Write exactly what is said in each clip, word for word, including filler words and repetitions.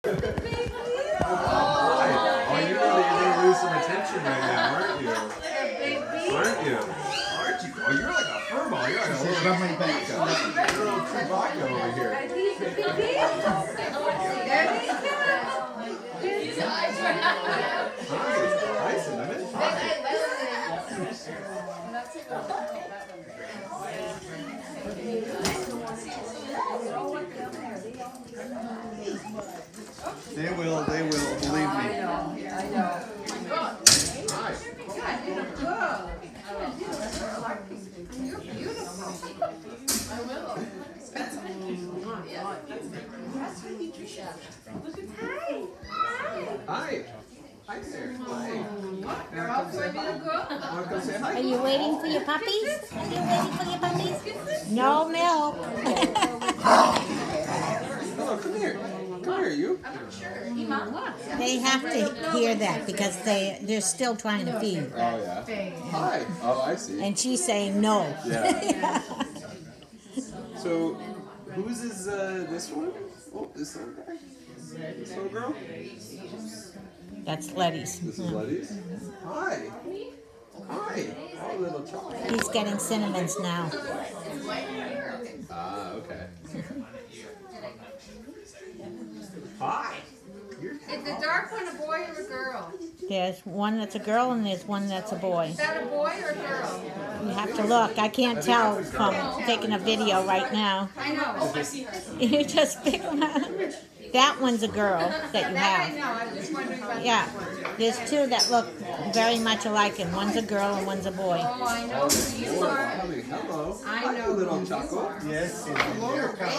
Oh, you know that you're going to lose some attention right now, aren't you? Aren't you? Aren't you? Oh, you're like a furball. You're like a little Chewbacca. You're a little Chewbacca over here. Hi, Cinnamon. They will, they will, believe me. I know, I know. Hi. You're beautiful. I will. Hi. Hi there. Hi. You're all so beautiful. Want to come say hi? Are you waiting for your puppies? Are you waiting for your puppies? No milk. Hello, come here. Come here, you. They have to hear that because they, they're still trying to feed. Oh, yeah. Hi. Oh, I see. And she's saying no. Yeah. So, whose is uh, this one? Oh, this little guy? This little girl? That's Letty's. This is Letty's? Hi. Hi. Oh, little chocolate. He's getting Cinnamon's now. Ah, okay. Hi. Is the dark one a boy or a girl? There's one that's a girl and there's one that's a boy. Is that a boy or a girl? You have to look. I can't tell from taking a video right now. I know. Oh, I see her. You just pick one. That one's a girl that you That I have. know. I'm just wondering about Yeah. that one. There's two that look very much alike, and one's a girl and one's a boy. Oh, I know who you are. Hello. I Hi, know little who you chocolate. are. Yes. Hello.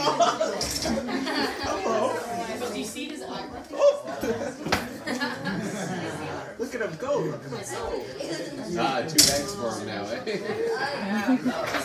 Do you see his eyebrow? Look at him go. Look at him go. Ah, two bags for him now, eh?